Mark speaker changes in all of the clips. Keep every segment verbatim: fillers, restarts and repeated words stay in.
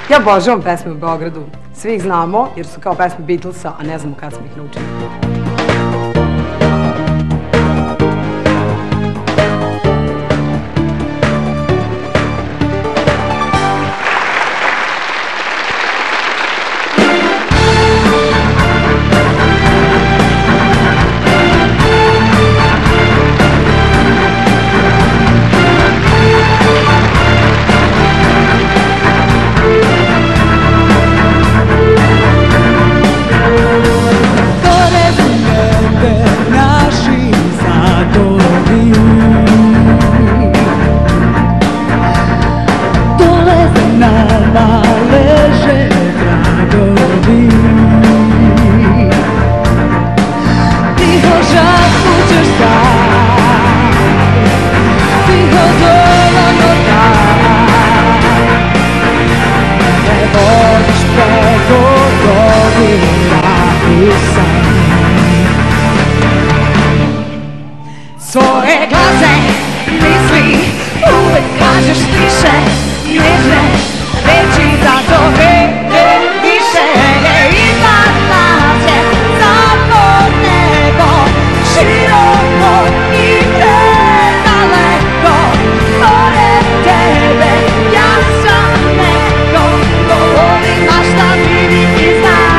Speaker 1: Ja obožavam pesme u Beogradu. Svi ih znamo jer su kao pesme Beatlesa, a ne znamo kada smo ih naučili.
Speaker 2: Svoje glase, misli, uvek kažeš stiše, nežne reči za tebe više. Iznad nas je samo nebo, široko i predaleko. Pored tebe ja sam neko, govorim a šta vidim i znam.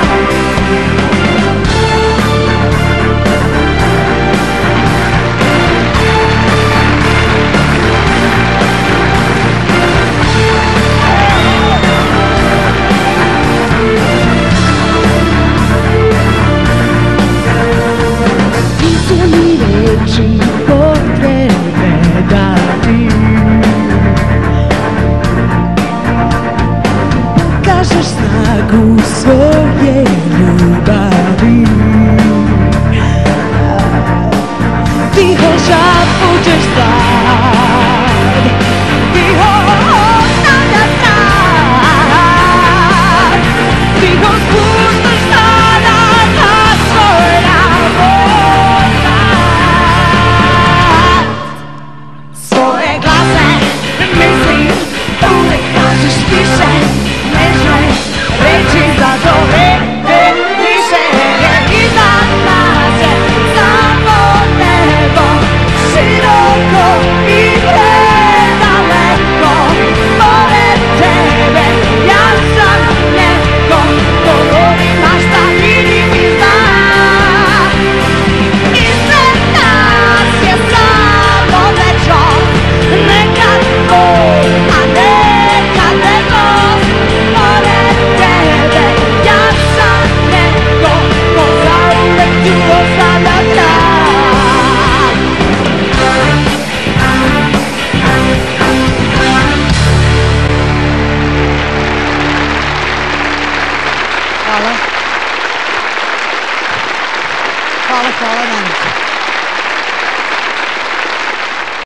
Speaker 2: Kažeš snagu svoje ljubavi, tiho šapućeš sad, tiho ostavljaš sad, tiho spuštaš sada na svoj ravod. Svoje glase, misli, uvek kažeš tiše, nežne reči za tebe više. Iznad nas je samo nebo, široko i predaleko. Pored tebe ja sam neko, govorim a šta vidim i znam. Iznad nas je samo večno, nekad bol, a nekad negost. Pored tebe ja sam neko, ko zauvek tu ostavlja trag. Hvala. Hvala, hvala nam.